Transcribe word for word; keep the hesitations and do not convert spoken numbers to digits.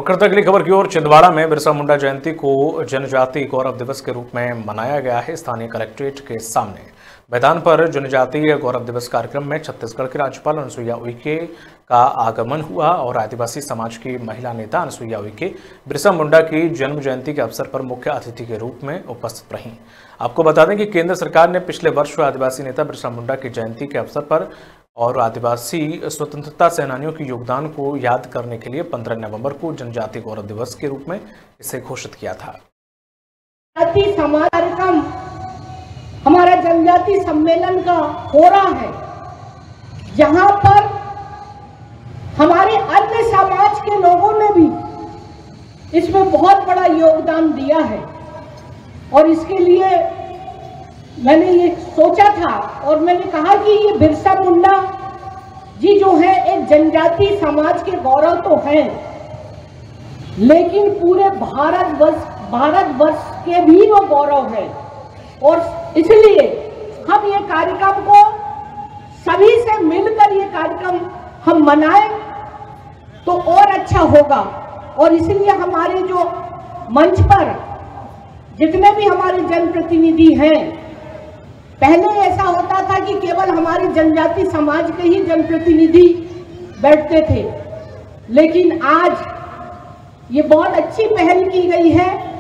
करते अगली खबर की ओर। छिंदवाड़ा में बिरसा मुंडा जयंती को जनजातीय गौरव दिवस के रूप में मनाया गया है। स्थानीय कलेक्ट्रेट के सामने मैदान पर जनजातीय गौरव दिवस कार्यक्रम में छत्तीसगढ़ की राज्यपाल अनुसुईया उइके का आगमन हुआ और आदिवासी समाज की महिला नेता अनुसुईया उइके बिरसा मुंडा की जन्म जयंती के अवसर पर मुख्य अतिथि के रूप में उपस्थित रहीं। आपको बता दें कि केंद्र सरकार ने पिछले वर्ष आदिवासी नेता बिरसा मुंडा की जयंती के अवसर पर और आदिवासी स्वतंत्रता सेनानियों के योगदान को याद करने के लिए पंद्रह नवंबर को जनजातीय गौरव दिवस के रूप में इसे घोषित किया था। जनजाति समाज कार्यक्रम हमारा जनजाति सम्मेलन का हो रहा है, जहां पर हमारे अन्य समाज के लोगों ने भी इसमें बहुत बड़ा योगदान दिया है और इसके लिए मैंने ये सोचा था और मैंने कहा कि ये बिरसा मुंडा जी जो है एक जनजाति समाज के गौरव तो हैं, लेकिन पूरे भारत वर्ष भारत वर्ष के भी वो गौरव है और इसलिए हम ये कार्यक्रम को सभी से मिलकर ये कार्यक्रम हम मनाएं तो और अच्छा होगा। और इसलिए हमारे जो मंच पर जितने भी हमारे जनप्रतिनिधि हैं, पहले ऐसा होता था कि केवल हमारे जनजाति समाज के ही जनप्रतिनिधि बैठते थे, लेकिन आज ये बहुत अच्छी पहल की गई है